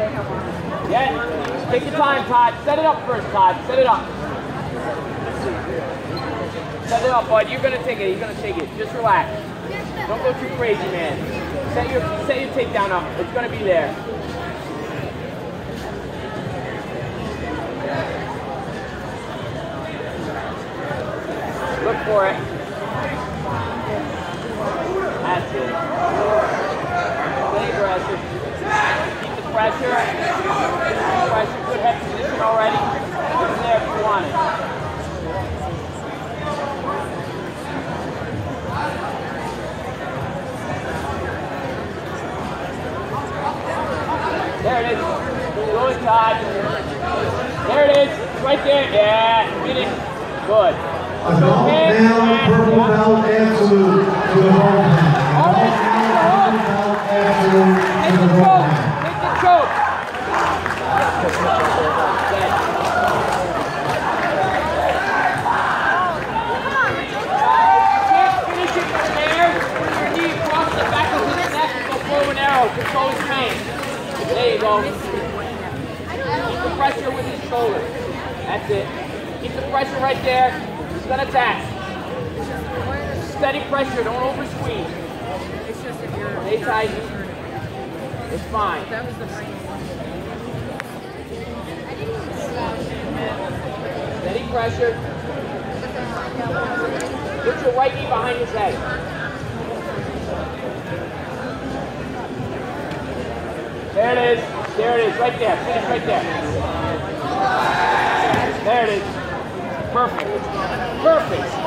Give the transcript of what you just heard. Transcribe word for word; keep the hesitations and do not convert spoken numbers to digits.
Yeah, take your time, Todd. Set it up first, Todd. Set it up. Set it up, bud. You're gonna take it. You're gonna take it. Just relax. Don't go too crazy, man. Set your set your takedown up. It's gonna be there. Look for it. That's it. Stay aggressive. Keep the pressure. Keep the pressure. Good head position already. Put it there if you want it. There it is. Good, Todd. There it is. Right there. Yeah. Get it. Good. Adult male purple belt absolute to the ball pen. Adult male purple belt absolute to the ball pen. Take the choke. You can't finish it from there. Put your knee across the back of his neck and go forward arrow. Control his pain. There you go. Keep the pressure with his shoulder. That's it. Keep the pressure right there. He's gonna attack. Steady pressure, don't over squeeze. It's just if you're Stay tight. It's fine. that was the right Steady pressure. Put your right knee behind his head. There it is. There it is. Right there. Finish right there. There it is. Perfect. Perfect.